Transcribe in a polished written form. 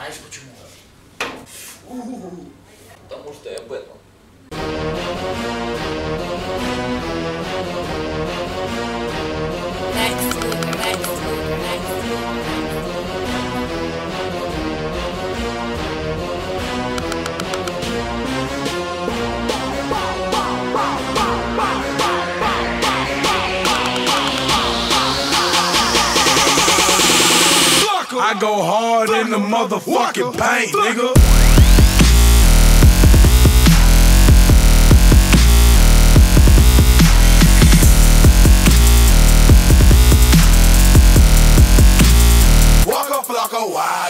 Знаешь почему? Потому что я Бэтмен. I go hard in the motherfucking paint, nigga. Walk a flock of wild.